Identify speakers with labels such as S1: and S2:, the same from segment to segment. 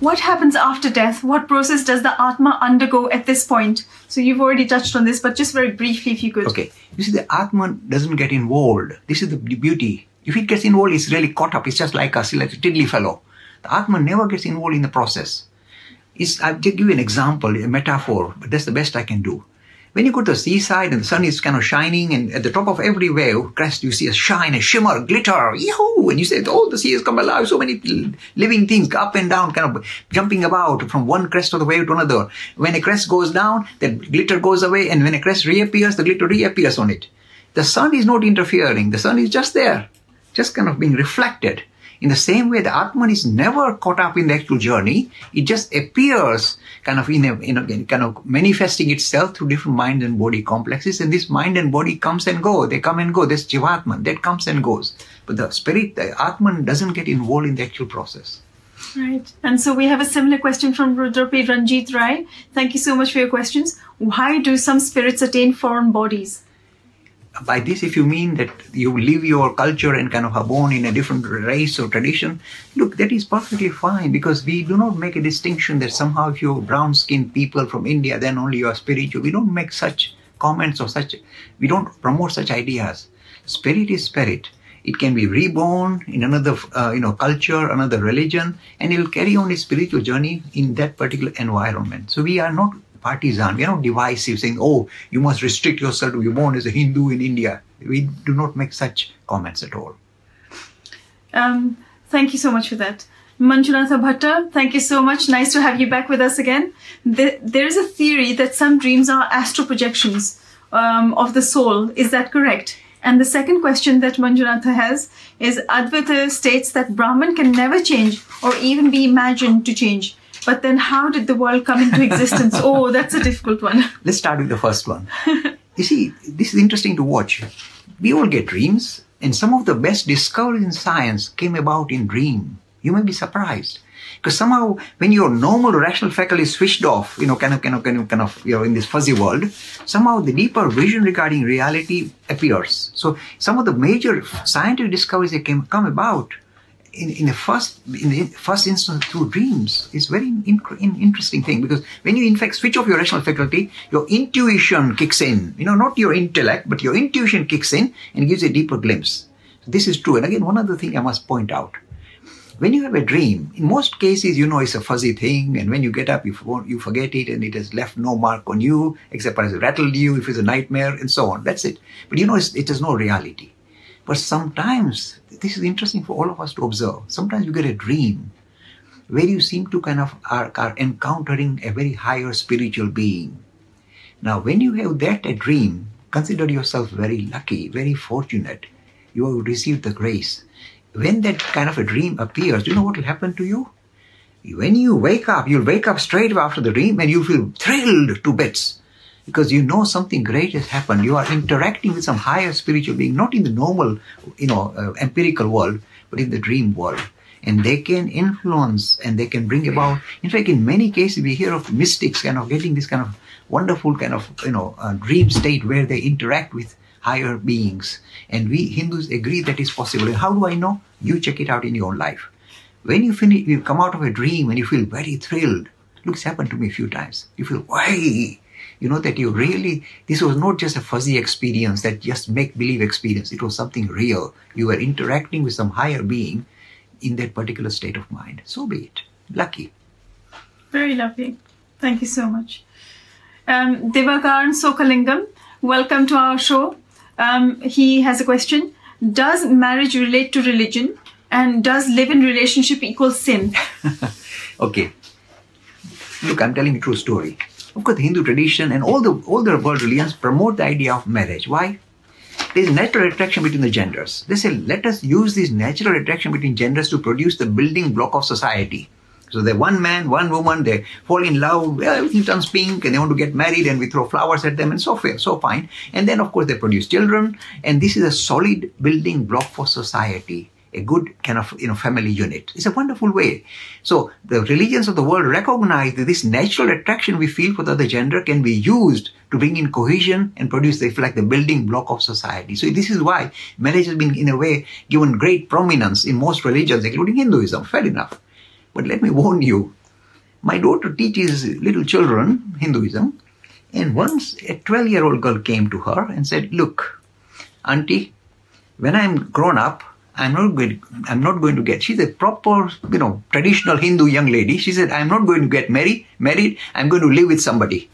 S1: what happens after death? What process does the Atma undergo at this point? So you've already touched on this, but just very briefly, if you could.
S2: Okay. You see, the Atman doesn't get involved. This is the beauty. If it gets involved, it's really caught up. It's just like a tiddly fellow. The Atman never gets involved in the process. I'll just give you an example, a metaphor, but that's the best I can do. When you go to the seaside and the sun is kind of shining, and at the top of every wave crest you see a shine, a shimmer, glitter, yahoo! And you say, oh, the sea has come alive, so many living things up and down, kind of jumping about from one crest of the wave to another. When a crest goes down, the glitter goes away, and when a crest reappears, the glitter reappears on it. The sun is not interfering, the sun is just there, just kind of being reflected. In the same way, the Atman is never caught up in the actual journey. It just appears kind of kind of manifesting itself through different mind and body complexes. And this mind and body comes and go. They come and go. This Jivatman, that comes and goes. But the spirit, the Atman, doesn't get involved in the actual process.
S1: Right. And so we have a similar question from Rudrapi Ranjit Rai. Thank you so much for your questions. Why do some spirits attain foreign bodies?
S2: By this, if you mean that you live your culture and kind of are born in a different race or tradition, look, that is perfectly fine, because we do not make a distinction that somehow if you're brown-skinned people from India, then only you are spiritual. We don't make such comments or we don't promote such ideas. Spirit is spirit. It can be reborn in another, culture, another religion, and it will carry on its spiritual journey in that particular environment. So we are not partisan. We are not divisive, saying, oh, you must restrict yourself to be born as a Hindu in India. We do not make such comments at all.
S1: Thank you so much for that. Manjunatha Bhatta, thank you so much. Nice to have you back with us again. There is a theory that some dreams are astral projections of the soul. Is that correct? And the second question that Manjunatha has is, Advaita states that Brahman can never change or even be imagined to change. But then how did the world come into existence? Oh, that's a difficult one.
S2: Let's start with the first one. You see, this is interesting to watch. We all get dreams, and some of the best discoveries in science came about in dream. You may be surprised. Because somehow, when your normal rational faculty is switched off, you're in this fuzzy world, somehow the deeper vision regarding reality appears. So some of the major scientific discoveries that come about in the first instance through dreams is very interesting thing, because when you in fact switch off your rational faculty, your intuition kicks in. Not your intellect, but your intuition kicks in and gives a deeper glimpse. This is true. And again, one other thing I must point out. When you have a dream, in most cases, it's a fuzzy thing, and when you get up, you forget it, and it has left no mark on you, except it has rattled you if it's a nightmare, and so on. That's it. But it has no reality. But sometimes, this is interesting for all of us to observe. Sometimes you get a dream where you seem to kind of are encountering a very higher spiritual being. Now, when you have a dream, consider yourself very lucky, very fortunate. You have received the grace. When that kind of a dream appears, do you know what will happen to you? When you wake up, you'll wake up straight after the dream and you feel thrilled to bits. Because you know something great has happened. You are interacting with some higher spiritual being, not in the normal, empirical world, but in the dream world. And they can influence and they can bring about, in fact, in many cases, we hear of mystics kind of getting this kind of wonderful kind of, dream state where they interact with higher beings. And we Hindus agree that is possible. And how do I know? You check it out in your own life. When you come out of a dream and you feel very thrilled, look, it's happened to me a few times. You feel, why? That this was not just a fuzzy experience, that just make-believe experience. It was something real. You were interacting with some higher being in that particular state of mind. So be it. Lucky.
S1: Very lovely. Thank you so much. Devakaran Sokalingam, welcome to our show. He has a question. Does marriage relate to religion? And does live-in relationship equal sin?
S2: Okay. Look, I'm telling you a true story. Of course, the Hindu tradition and all the world religions promote the idea of marriage. Why? There is natural attraction between the genders. They say, let us use this natural attraction between genders to produce the building block of society. So they're one man, one woman, they fall in love, everything turns pink, and they want to get married, and we throw flowers at them, and so fine. And then, of course, they produce children, and this is a solid building block for society. A good kind of family unit. It's a wonderful way. So the religions of the world recognize that this natural attraction we feel for the other gender can be used to bring in cohesion and produce the building block of society. So this is why marriage has been in a way given great prominence in most religions, including Hinduism. Fair enough. But let me warn you, My daughter teaches little children Hinduism, and once a 12-year-old girl came to her and said, "Look, Auntie, when I'm grown up, I'm not going to get," she's a proper, traditional Hindu young lady. She said, "I'm not going to get married. I'm going to live with somebody."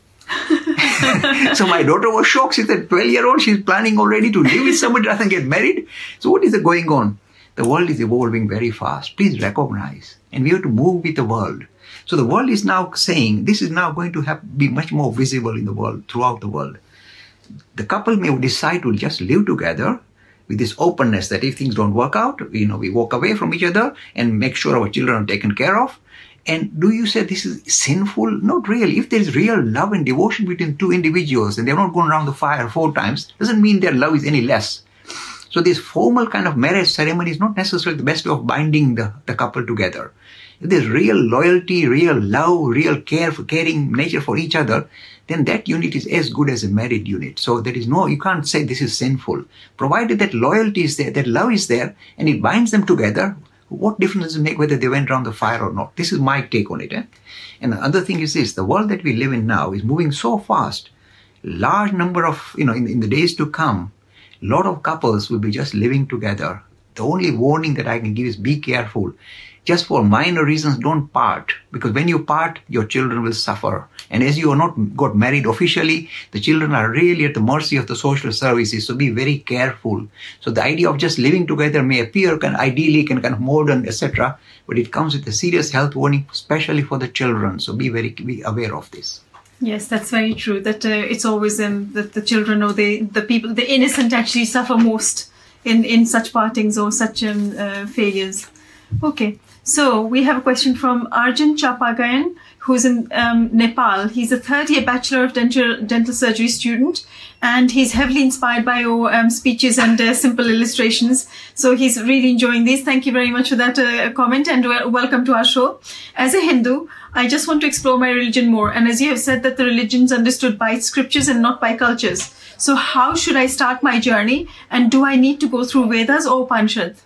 S2: So my daughter was shocked. She said, 12-year-old, she's planning already to live with somebody rather than get married. So what is going on? The world is evolving very fast. Please recognize. And we have to move with the world. So the world is now saying this is now going to be much more visible in the world, throughout the world. The couple may decide to just live together with this openness that if things don't work out, we walk away from each other and make sure our children are taken care of. And do you say this is sinful? Not really. If there is real love and devotion between two individuals and they're not going around the fire 4 times, doesn't mean their love is any less. So this formal kind of marriage ceremony is not necessarily the best way of binding the couple together. If there's real loyalty, real love, real caring nature for each other, then that unit is as good as a married unit. So there is you can't say this is sinful. Provided that loyalty is there, that love is there, and it binds them together, what difference does it make whether they went around the fire or not? This is my take on it. And the other thing is this, the world that we live in now is moving so fast. Large number of, in the days to come, a lot of couples will be just living together. The only warning that I can give is be careful. Just for minor reasons, don't part. Because when you part, your children will suffer. And as you are not got married officially, the children are really at the mercy of the social services. So be very careful. So the idea of just living together may appear kind of idyllic and kind of modern, etc. But it comes with a serious health warning, especially for the children. So be aware of this.
S1: Yes, that's very true. That it's always that the children or the people, the innocent actually suffer most in such partings or such failures. Okay. So we have a question from Arjun Chapagayan, who's in Nepal. He's a third-year Bachelor of Dental Surgery student, and he's heavily inspired by your speeches and simple illustrations. So he's really enjoying these. Thank you very much for that comment, and welcome to our show. As a Hindu, I just want to explore my religion more. And as you have said that the religion is understood by its scriptures and not by cultures. So how should I start my journey? And do I need to go through Vedas or Upanishads?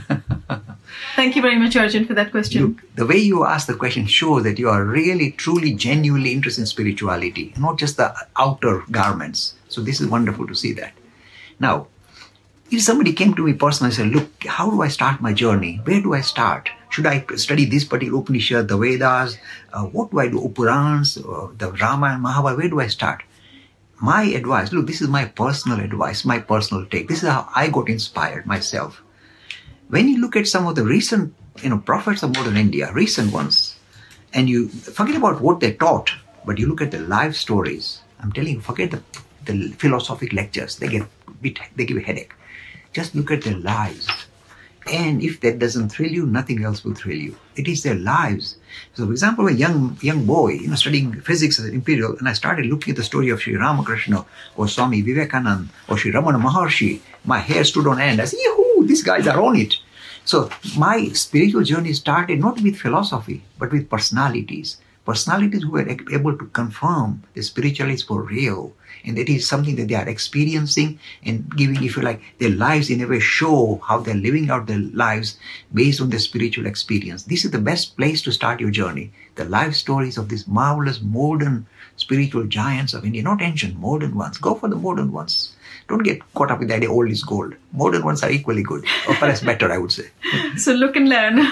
S1: Thank you very much, Arjun, for that question.
S2: Look, the way you ask the question shows that you are really, truly, genuinely interested in spirituality, not just the outer garments. So this is wonderful to see that. Now, if somebody came to me personally and said, look, how do I start my journey? Where do I start? Should I study this particular Upanishad, the Vedas? What do I do? Purans, the Ramayana, Mahabharata, where do I start? My advice, look, this is my personal advice, my personal take. This is how I got inspired myself. When you look at some of the recent, prophets of modern India, recent ones, and you forget about what they taught, but you look at the life stories, I'm telling you, forget the philosophic lectures. They give a headache. Just look at their lives. And if that doesn't thrill you, nothing else will thrill you. It is their lives. So, for example, a young boy, studying physics at Imperial, and I started looking at the story of Sri Ramakrishna or Swami Vivekananda or Sri Ramana Maharshi, my hair stood on end. I said, yahoo, these guys are on it. So my spiritual journey started not with philosophy, but with personalities. Personalities who were able to confirm the spirituality is for real. And that is something that they are experiencing and giving, if you like, their lives in a way show how they're living out their lives based on their spiritual experience. This is the best place to start your journey. The life stories of these marvelous modern spiritual giants of India, not ancient, modern ones. Go for the modern ones. Don't get caught up with the idea old is gold. Modern ones are equally good, or perhaps better, I would say.
S1: So look and learn.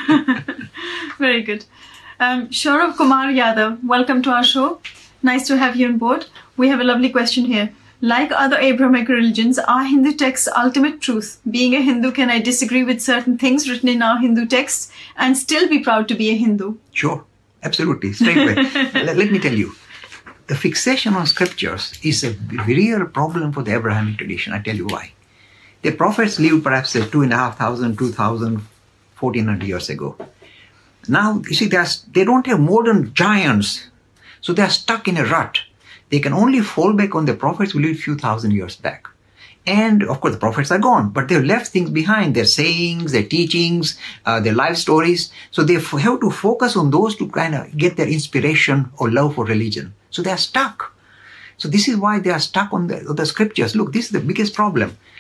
S1: Very good. Shaurav Kumar Yadav, welcome to our show. Nice to have you on board. We have a lovely question here. Like other Abrahamic religions, are Hindu texts ultimate truth? Being a Hindu, can I disagree with certain things written in our Hindu texts and still be proud to be a Hindu?
S2: Sure, absolutely. Straight away. Let me tell you. The fixation on scriptures is a real problem for the Abrahamic tradition. I tell you why. The prophets lived perhaps 2,500, 2,000, 1,400 years ago. Now, you see, they don't have modern giants. So they are stuck in a rut. They can only fall back on the prophets who lived a few thousand years back. And of course, the prophets are gone, but they've left things behind, their sayings, their teachings, their life stories. So they have to focus on those to kind of get their inspiration or love for religion. So they are stuck. So this is why they are stuck on the scriptures. Look, this is the biggest problem.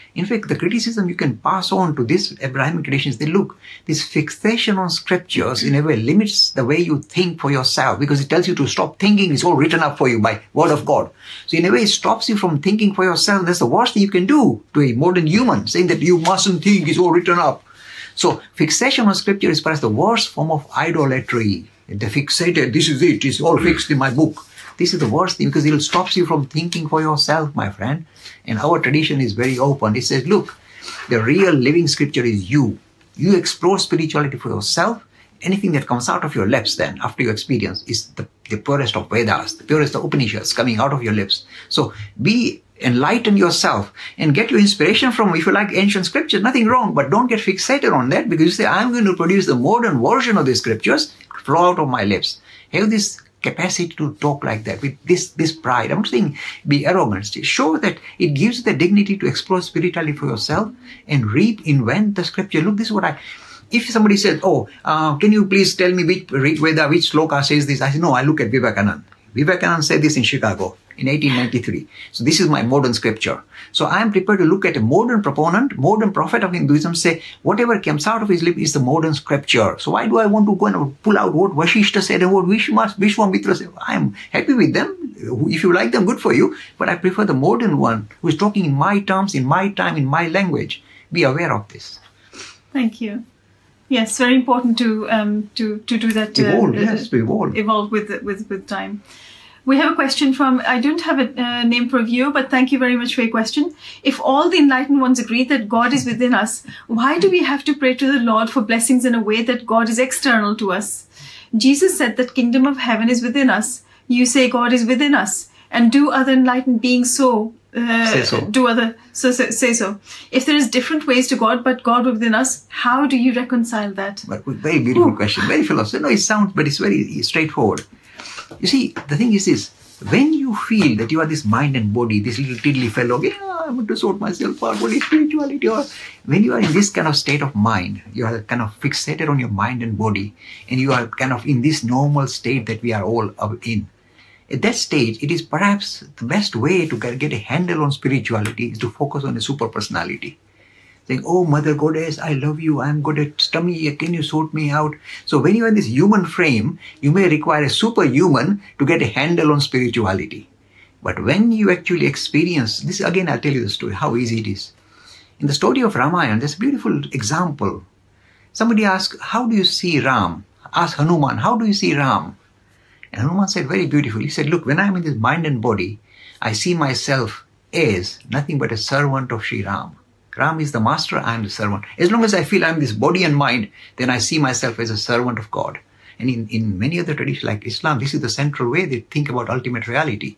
S2: In fact, the criticism you can pass on to this Abrahamic tradition is that, look, this fixation on scriptures in a way limits the way you think for yourself, because it tells you to stop thinking. It's all written up for you by word of God. So in a way, it stops you from thinking for yourself. That's the worst thing you can do to a modern human, saying that you mustn't think, it's all written up. So fixation on scripture is perhaps the worst form of idolatry. The fixated, this is it, it's all fixed in my book. This is the worst thing, because it stops you from thinking for yourself, my friend. And our tradition is very open. It says, look, the real living scripture is you. You explore spirituality for yourself. Anything that comes out of your lips then, after your experience, is the purest of Vedas, the purest of Upanishads coming out of your lips. So enlighten yourself and get your inspiration from, if you like, ancient scriptures. Nothing wrong, but don't get fixated on that, because you say, I'm going to produce the modern version of the scriptures, flow out of my lips. Have this capacity to talk like that with this pride. I'm not saying be arrogant. Show that it gives you the dignity to explore spirituality for yourself and reinvent the scripture. Look, this is what if somebody says, can you please tell me which sloka says this? I say, no, I look at Vivekananda. Vivekananda said this in Chicago in 1893. So this is my modern scripture. So I am prepared to look at a modern proponent, modern prophet of Hinduism, say whatever comes out of his lip is the modern scripture. So why do I want to go and pull out what Vashishta said and what Vishwamitra said? I am happy with them. If you like them, good for you. But I prefer the modern one who is talking in my terms, in my time, in my language. Be aware of this.
S1: Thank you. Yes, very important to do that. Evolve with time. We have a question from, I don't have a name for a viewer, but thank you very much for your question. If all the enlightened ones agree that God is within us, why do we have to pray to the Lord for blessings in a way that God is external to us? Jesus said that kingdom of heaven is within us. You say God is within us. And do other enlightened beings say so. If there is different ways to God, but God within us, how do you reconcile that?
S2: But very beautiful question, very philosophical. No, it sounds, but it's very straightforward. You see, the thing is this, when you feel that you are this mind and body, this little tiddly fellow, I want to sort myself out, what is spirituality? Or when you are in this kind of state of mind, you are kind of fixated on your mind and body, and you are kind of in this normal state that we are all in. At that stage, it is perhaps the best way to get a handle on spirituality is to focus on a super personality. Saying, oh, Mother Goddess, I love you, I'm good at stomach, can you sort me out? So when you are in this human frame, you may require a superhuman to get a handle on spirituality. But when you actually experience, this again, I'll tell you the story, how easy it is. In the story of Ramayana, there's a beautiful example. Somebody asked, how do you see Ram? Asked Hanuman, how do you see Ram? And Hanuman said very beautifully, he said, look, when I'm in this mind and body, I see myself as nothing but a servant of Sri Ram. Ram is the master, I am the servant. As long as I feel I'm this body and mind, then I see myself as a servant of God. And in many other traditions like Islam, this is the central way they think about ultimate reality.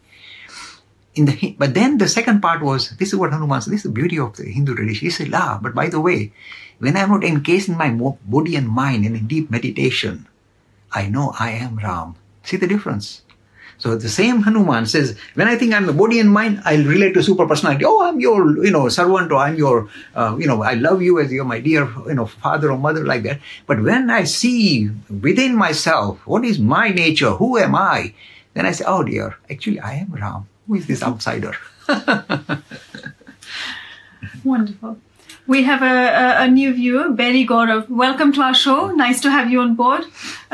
S2: But then the second part was, this is what Hanuman said, this is the beauty of the Hindu tradition. He said, but by the way, when I'm not encased in my body and mind in a deep meditation, I know I am Ram. See the difference? So the same Hanuman says, when I think I'm the body and mind, I'll relate to super personality. Oh, I'm your, servant, or I'm your, I love you as you're my dear, father or mother, like that. But when I see within myself, what is my nature? Who am I? Then I say, oh dear, actually I am Ram. Who is this outsider?
S1: Wonderful. We have a new viewer, Berry Gaurav. Welcome to our show. Nice to have you on board.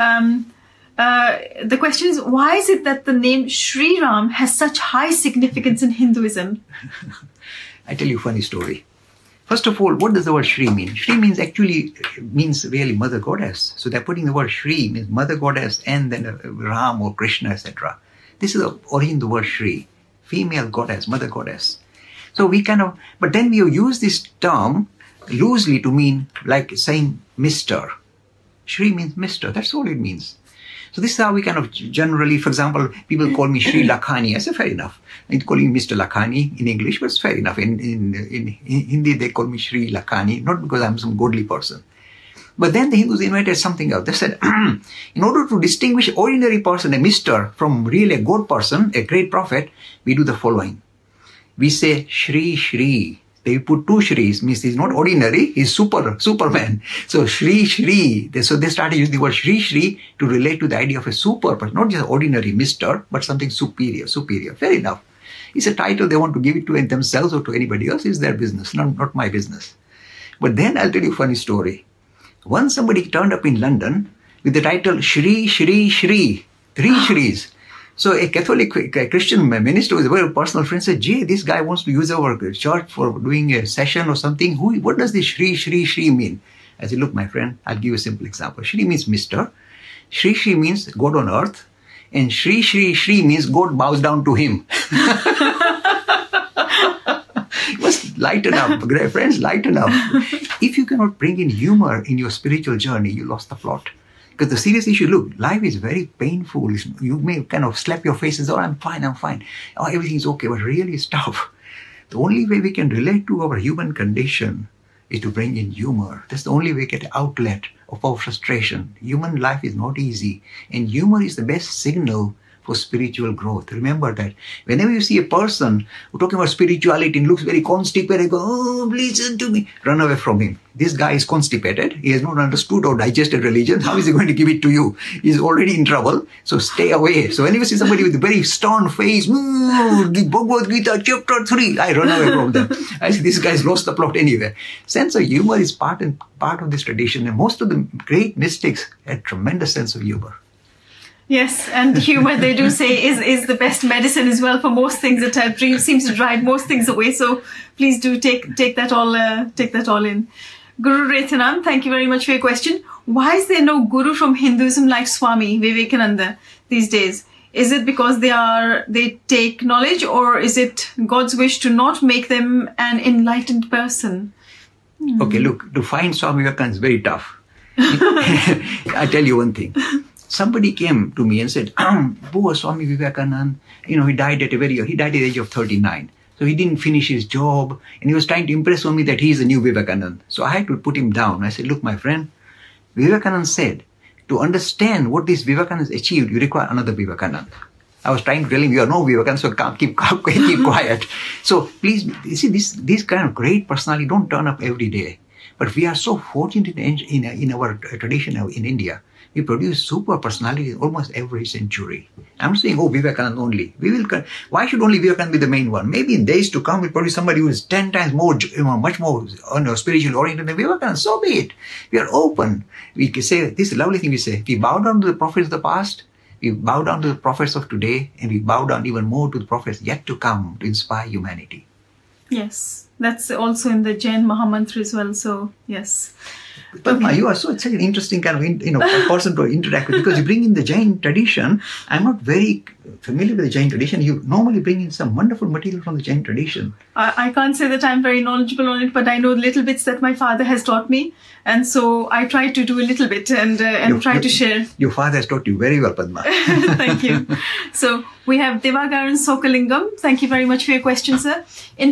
S1: The question is, why is it that the name Sri Ram has such high significance in Hinduism?
S2: I tell you a funny story. First of all, what does the word Shri mean? Shri means really Mother Goddess. So they're putting the word Shri, means Mother Goddess, and then Ram or Krishna, etc. This is the origin of the word Shri, female goddess, Mother Goddess. So but then we use this term loosely to mean like saying Mr. Shri means Mr. That's all it means. So this is how we generally, for example, people call me Sri Lakhani. I say, fair enough. They call me Mr. Lakhani in English, but it's fair enough. In Hindi, they call me Sri Lakhani, not because I'm some godly person. But then the Hindus invented something else. They said, in order to distinguish ordinary person, a Mr., from really a good person, a great prophet, we do the following. We say, Shri Shri. They put two Shris, means he's not ordinary, he's Superman. So Shri Shri, so they started using the word Shri Shri to relate to the idea of a super person, not just ordinary Mr., but something superior. Fair enough. It's a title they want to give it to themselves or to anybody else. It's their business, not my business. But then I'll tell you a funny story. Once somebody turned up in London with the title Shri, Shri, Shri, 3 Shris. So a Catholic Christian minister who is a very personal friend said, Jay, this guy wants to use our church for doing a session or something. What does this Shri, Shri, Shri mean? I said, look, my friend, I'll give you a simple example. Shri means Mr. Shri, Shri means God on earth. And Shri, Shri, Shri means God bows down to him. You must lighten up, friends, lighten up. If you cannot bring in humor in your spiritual journey, you lost the plot. Because the serious issue, look, life is very painful. You may kind of slap your face and say, oh, I'm fine. Oh, everything's okay, but really it's tough. The only way we can relate to our human condition is to bring in humor. That's the only way we get an outlet of our frustration. Human life is not easy. And humor is the best signal for spiritual growth. Remember that. Whenever you see a person who talking about spirituality and looks very constipated, go, oh, listen to me, run away from him. This guy is constipated. He has not understood or digested religion. How is he going to give it to you? He's already in trouble. So stay away. So whenever you see somebody with a very stern face, the Bhagavad Gita chapter 3, I run away from them. I say, this guy's lost the plot anyway. Sense of humor is part of this tradition. And most of the great mystics had tremendous sense of humor.
S1: Yes, and humor, they do say, is the best medicine as well for most things that seems to drive most things away. So please do take that all in. Guru Rethanam, thank you very much for your question. Why is there no guru from Hinduism like Swami Vivekananda these days? Is it because they take knowledge, or is it God's wish to not make them an enlightened person?
S2: Okay, look, to find Swami Vivekananda is very tough. I tell you one thing. Somebody came to me and said, poor Swami Vivekananda, he died at the age of 39. So he didn't finish his job, and he was trying to impress on me that he is the new Vivekananda. So I had to put him down. I said, look, my friend, Vivekananda said, to understand what this Vivekananda has achieved, you require another Vivekananda. I was trying to tell him, you are no Vivekananda, so keep quiet. So please, you see, this kind of great personality don't turn up every day. But we are so fortunate in our tradition in India. We produce super personalities almost every century. I'm not saying, Vivekananda only. Why should only Vivekananda be the main one? Maybe in days to come, we'll produce somebody who is 10 times more, much more spiritually oriented than Vivekananda. So be it. We are open. We can say, this is the lovely thing we say. We bow down to the prophets of the past, we bow down to the prophets of today, and we bow down even more to the prophets yet to come to inspire humanity.
S1: Yes, that's also in the Jain Mahamantra as well. So, yes.
S2: Padma, you are such an interesting kind of person to interact with, because you bring in the Jain tradition. I'm not very familiar with the Jain tradition. You normally bring in some wonderful material from the Jain tradition.
S1: I can't say that I'm very knowledgeable on it, but I know little bits that my father has taught me. And so I try to do a little bit and try to share. Your
S2: father has taught you very well, Padma.
S1: Thank you. So we have Devagaran Sokalingam. Thank you very much for your question, sir. In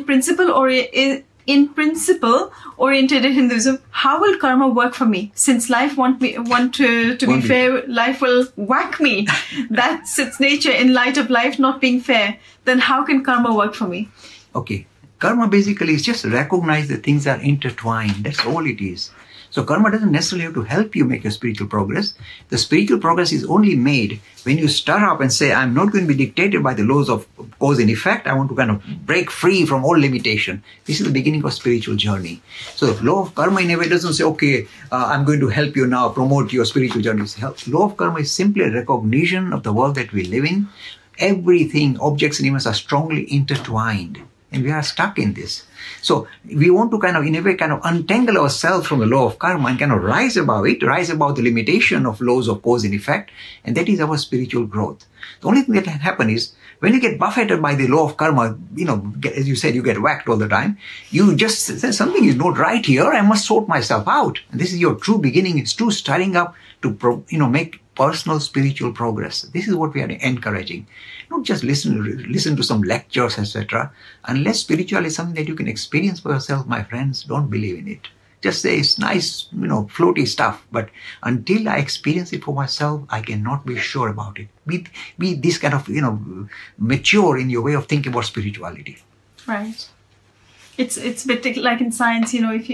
S1: principle-oriented Hinduism, how will karma work for me? Since life want to be fair, life will whack me. That's its nature in light of life not being fair. Then how can karma work for me?
S2: Okay. Karma basically is just recognize that things are intertwined. That's all it is. So karma doesn't necessarily have to help you make your spiritual progress. The spiritual progress is only made when you stir up and say, I'm not going to be dictated by the laws of cause and effect. I want to kind of break free from all limitation. This is the beginning of spiritual journey. So the law of karma in a way doesn't say, okay, I'm going to help you now promote your spiritual journey. Law of karma is simply a recognition of the world that we live in. Everything, objects and events are strongly intertwined. And we are stuck in this. So we want to in a way, untangle ourselves from the law of karma and rise above it, rise above the limitation of laws of cause and effect. And that is our spiritual growth. The only thing that can happen is when you get buffeted by the law of karma, as you said, you get whacked all the time. You just say something is not right here. I must sort myself out. And this is your true beginning. It's true starting up to, make personal spiritual progress. This is what we are encouraging. Not just listen to some lectures, etc. Unless spirituality is something that you can experience for yourself, my friends, don't believe in it. Just say it's nice, floaty stuff. But until I experience it for myself, I cannot be sure about it. Be this kind of, mature in your way of thinking about spirituality.
S1: Right. It's a bit like in science, you know, if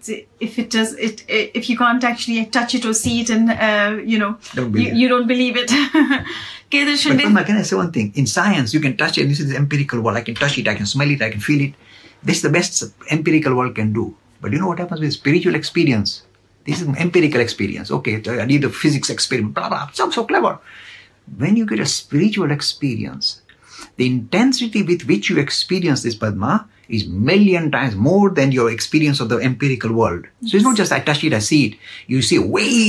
S1: you can't actually touch it or see it, and you don't believe it.
S2: But Padma, can I say one thing? In science, you can touch it. This is the empirical world. I can touch it. I can smell it. I can feel it. This is the best empirical world can do. But you know what happens with spiritual experience? This is an empirical experience. Okay, I need a physics experiment. Blah blah. Sounds so clever. When you get a spiritual experience, the intensity with which you experience this, Padma, is million times more than your experience of the empirical world. So it's not just I touch it, I see it. You see,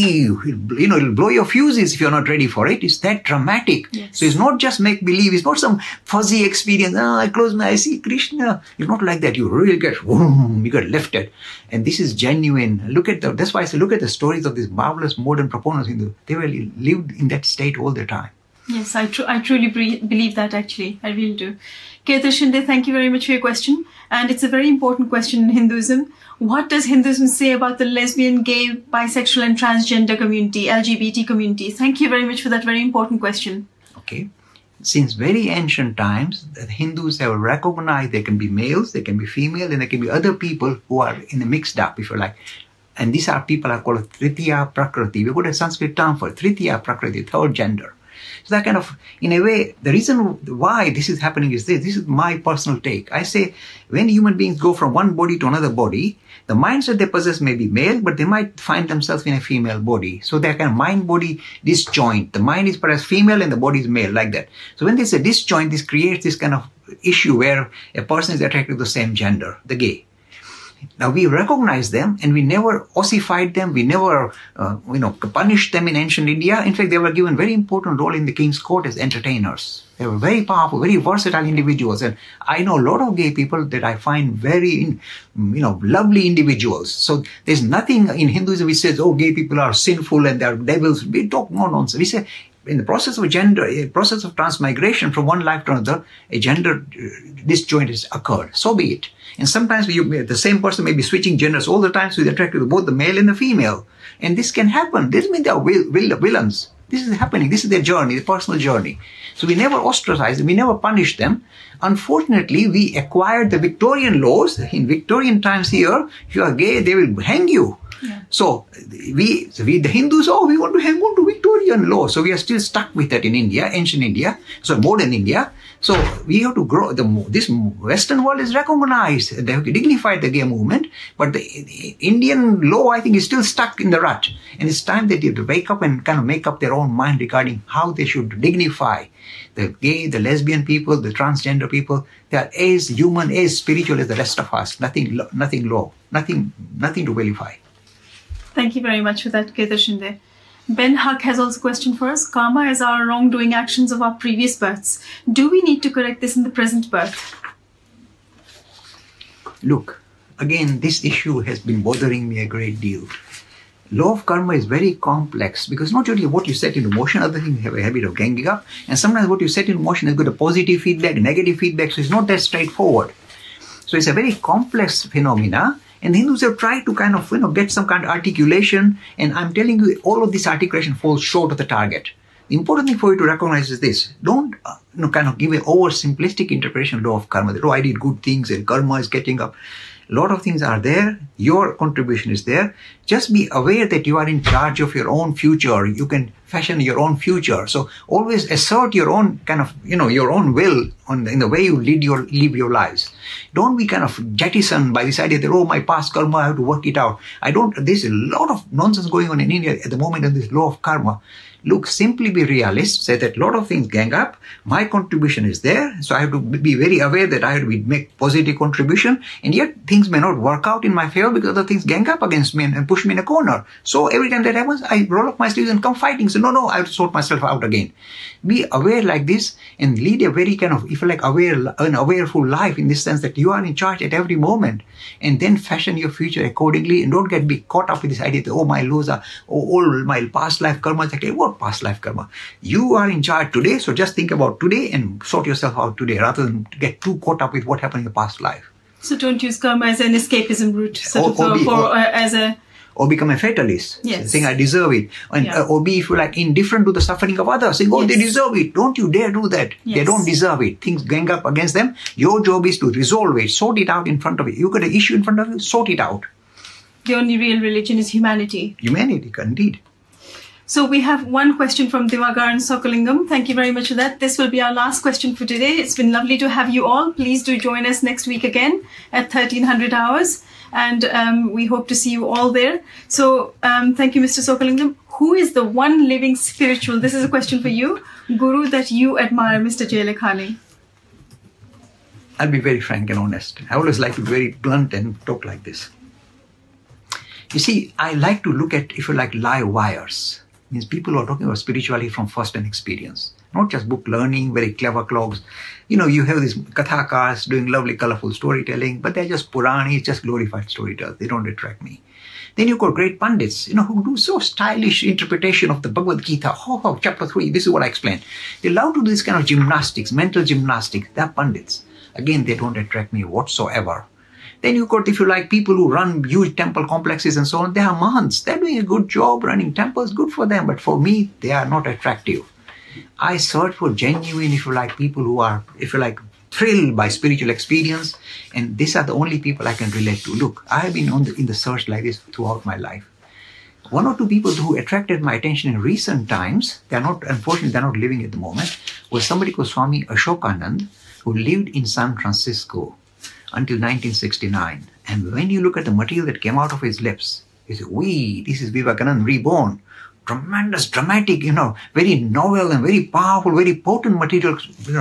S2: it'll blow your fuses if you're not ready for it. It's that dramatic.
S1: Yes.
S2: So it's not just make believe. It's not some fuzzy experience. I close my eyes, I see Krishna. It's not like that. You really get, you get lifted. And this is genuine. That's why I say, look at the stories of these marvelous modern proponents. They really lived in that state all the time.
S1: Yes, I truly believe that, actually. I really do. Ketan Shinde, thank you very much for your question. And it's a very important question in Hinduism. What does Hinduism say about the lesbian, gay, bisexual and transgender community, LGBT community? Thank you very much for that very important question.
S2: Okay. Since very ancient times, the Hindus have recognized there can be males, there can be female, and there can be other people who are in a mixed up, if you like. And these are people are called Tritiya Prakriti. We've got a Sanskrit term for Tritiya Prakriti, third gender. So that kind of, in a way, the reason why this is happening is this. This is my personal take. I say, when human beings go from one body to another body, the minds that they possess may be male, but they might find themselves in a female body. So they're kind of mind-body disjoint. The mind is perhaps female and the body is male, like that. So when there's a disjoint, this creates this kind of issue where a person is attracted to the same gender, the gay. Now we recognize them and we never ossified them. We never, punished them in ancient India. In fact, they were given very important role in the king's court as entertainers. They were very powerful, very versatile individuals. And I know a lot of gay people that I find very, lovely individuals. So there's nothing in Hinduism which says, oh, gay people are sinful and they're devils. We talk no nonsense. We say, in the process of a process of transmigration from one life to another, a gender disjoint has occurred. So be it. And sometimes the same person may be switching genders all the time, so he's attracted to both the male and the female. And this can happen. This means they are villains. This is happening. This is their journey, their personal journey. So we never ostracize them. We never punish them. Unfortunately, we acquired the Victorian laws. In Victorian times here, if you are gay, they will hang you.
S1: Yeah. So
S2: we the Hindus, we want to hang on to Victorian law. So we are still stuck with that in India, ancient India, so modern India. So we have to grow. This Western world is recognized. They have dignified the gay movement, but the Indian law, I think, is still stuck in the rut. And it's time that they have to wake up and kind of make up their own mind regarding how they should dignify the gay, the lesbian people, the transgender people. They are as human, as spiritual as the rest of us. Nothing low, nothing to vilify.
S1: Thank you very much for that, Ketan Shinde. Ben Huck has also a question for us. Karma is our wrongdoing actions of our previous births. Do we need to correct this in the present birth?
S2: Look, again, this issue has been bothering me a great deal. Law of karma is very complex because not only what you set into motion, other things have a habit of ganging up. And sometimes what you set into motion has got a positive feedback, negative feedback. So it's not that straightforward. So it's a very complex phenomena. And Hindus have tried to kind of, get some kind of articulation. And I'm telling you, all of this articulation falls short of the target. The important thing for you to recognize is this. Don't, kind of give an oversimplistic interpretation of law of karma. That, I did good things and karma is catching up. A lot of things are there. Your contribution is there. Just be aware that you are in charge of your own future. You can fashion your own future. So always assert your own kind of, your own will in the way you live your lives. Don't be kind of jettisoned by this idea that, my past karma, I have to work it out. There's a lot of nonsense going on in India at the moment in this law of karma. Look, simply be realist, say that a lot of things gang up. My contribution is there. So I have to be very aware that I have to make positive contribution. And yet things may not work out in my favor because other things gang up against me and push me in a corner. So every time that happens, I roll up my sleeves and come fighting. So no, I have to sort myself out again. Be aware like this and lead a very kind of, if you like, an awareful life in this sense that you are in charge at every moment. And then fashion your future accordingly and don't be caught up with this idea that, my laws are, all my past life karma is okay. What past life karma? You are in charge today, so just think about today and sort yourself out today rather than get too caught up with what happened in the past life.
S1: So don't use karma as an escapism route,
S2: or become a fatalist, saying I deserve it, and, or be, if you like, indifferent to the suffering of others, saying, oh, they deserve it. Don't you dare do that. They don't deserve it. Things gang up against them. Your job is to resolve it, sort it out in front of you. You got an issue in front of you, sort it out.
S1: The only real religion is humanity.
S2: Humanity, indeed.
S1: So we have one question from Dimagaran Sokolingam. Thank you very much for that. This will be our last question for today. It's been lovely to have you all. Please do join us next week again at 1300 hours. And we hope to see you all there. So thank you, Mr. Sokolingam. Who is the one living spiritual, this is a question for you, guru that you admire, Mr. J. Lakhani?
S2: I'll be very frank and honest. I always like to be very blunt and talk like this. You see, I like to look at, if you like, live wires. Means people who are talking about spirituality from first-hand experience. Not just book learning, very clever clogs. You know, you have these kathakars doing lovely, colorful storytelling, but they're just Purani, just glorified storytellers. They don't attract me. Then you've got great pundits, you know, who do so stylish interpretation of the Bhagavad Gita. Oh, chapter 3, this is what I explained. They love to do this kind of gymnastics, mental gymnastics. They're pundits. Again, they don't attract me whatsoever. Then you've got, if you like, people who run huge temple complexes and so on. They are mahants. They're doing a good job running temples. Good for them. But for me, they are not attractive. I search for genuine, if you like, people who are, if you like, thrilled by spiritual experience. And these are the only people I can relate to. Look, I have been in the search like this throughout my life. One or two people who attracted my attention in recent times, they're not, unfortunately, they're not living at the moment, was somebody called Swami Ashokanand, who lived in San Francisco until 1969. And when you look at the material that came out of his lips, you say, wee, this is Vivekananda reborn. Tremendous, dramatic, you know, very novel and very powerful, very potent material,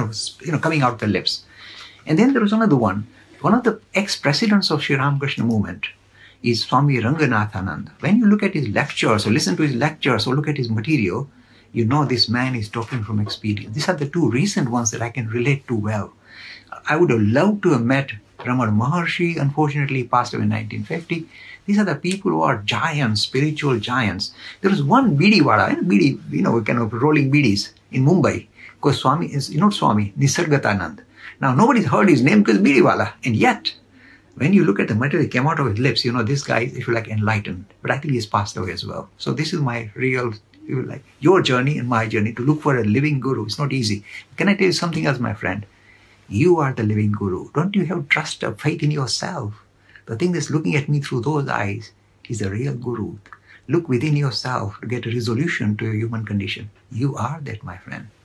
S2: coming out the lips. And then there was another one. One of the ex-presidents of Sri Ramakrishna movement is Swami Ranganathanand. When you look at his lectures or listen to his lectures or look at his material, you know this man is talking from experience. These are the two recent ones that I can relate to well. I would have loved to have met Ramana Maharshi. Unfortunately, he passed away in 1950. These are the people who are giants, spiritual giants. There was one Bidiwala, Bidi, kind of rolling bidis in Mumbai, because Swami is, not Swami, Nisargatanand. Now, nobody's heard his name because Bidiwala. And yet, when you look at the material that came out of his lips, this guy is, if you like, enlightened. But I think he's passed away as well. So this is my real, your journey and my journey to look for a living guru. It's not easy. Can I tell you something else, my friend? You are the living guru. Don't you have trust or faith in yourself? The thing that's looking at me through those eyes is the real guru. Look within yourself to get a resolution to your human condition. You are that, my friend.